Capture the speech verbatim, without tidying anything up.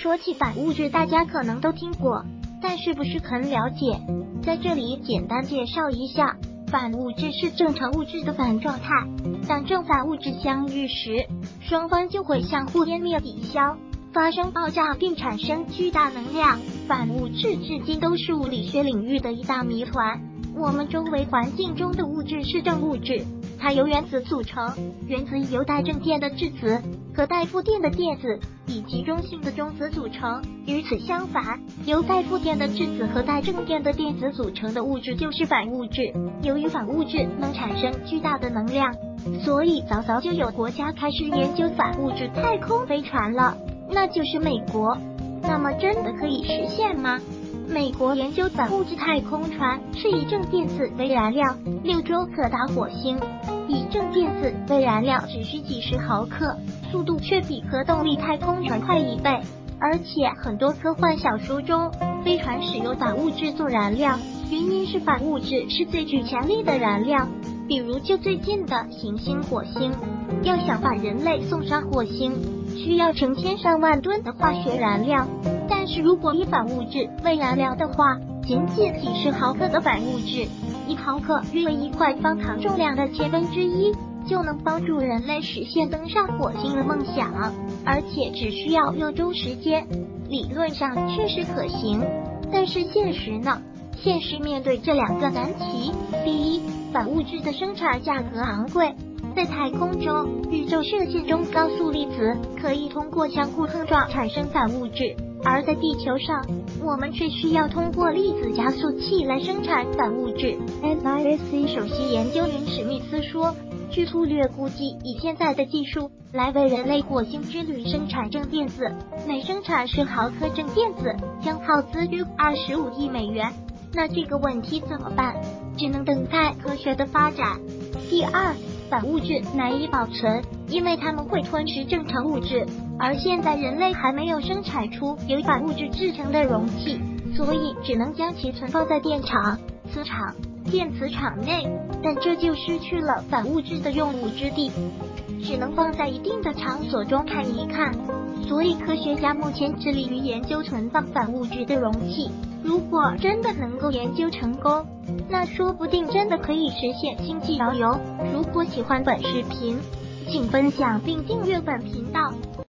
说起反物质，大家可能都听过，但是不是很了解。在这里简单介绍一下，反物质是正常物质的反状态，当正反物质相遇时，双方就会相互湮灭抵消，发生爆炸并产生巨大能量。反物质至今都是物理学领域的一大谜团。我们周围环境中的物质是正物质，它由原子组成，原子由带正电的质子和带负电的电子以及中性的中子组成。与此相反，由带负电的质子和带正电的电子组成的物质就是反物质。由于反物质能产生巨大的能量，所以早早就有国家开始研究反物质太空飞船了，那就是美国。那么真的可以实现吗？美国研究反物质太空船是以正电子为燃料，六周可达火星。以正电子为燃料只需几十毫克，速度却比核动力太空船快一倍。而且很多科幻小说中，飞船使用反物质做燃料，原因是反物质是最具潜力的燃料。比如就最近的行星火星，要想把人类送上火星，需要成千上万吨的化学燃料。但是如果以反物质为燃料的话，仅仅几十毫克的反物质，一毫克约为一块方糖重量的千分之一，就能帮助人类实现登上火星的梦想，而且只需要六周时间。理论上确实可行，但是现实呢？现实面对这两个难题。第一，反物质的生产价格昂贵。在太空中，宇宙射线中高速粒子可以通过相互碰撞产生反物质，而在地球上，我们却需要通过粒子加速器来生产反物质。N I S C 首席研究员史密斯说，据粗略估计，以现在的技术来为人类火星之旅生产正电子，每生产十毫克正电子将耗资约二十五亿美元。那这个问题怎么办？只能等待科学的发展。第二，反物质难以保存，因为它们会吞噬正常物质，而现在人类还没有生产出由反物质制成的容器，所以只能将其存放在电场、磁场、电磁场内，但这就失去了反物质的用武之地，只能放在一定的场所中看一看。所以科学家目前致力于研究存放反物质的容器，如果真的能够研究成功，那说不定真的可以实现星际遨游。如果喜欢本视频，请分享并订阅本频道。